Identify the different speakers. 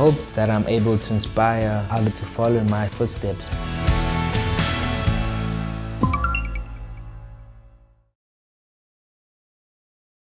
Speaker 1: hope that I'm able to inspire others to follow in my footsteps.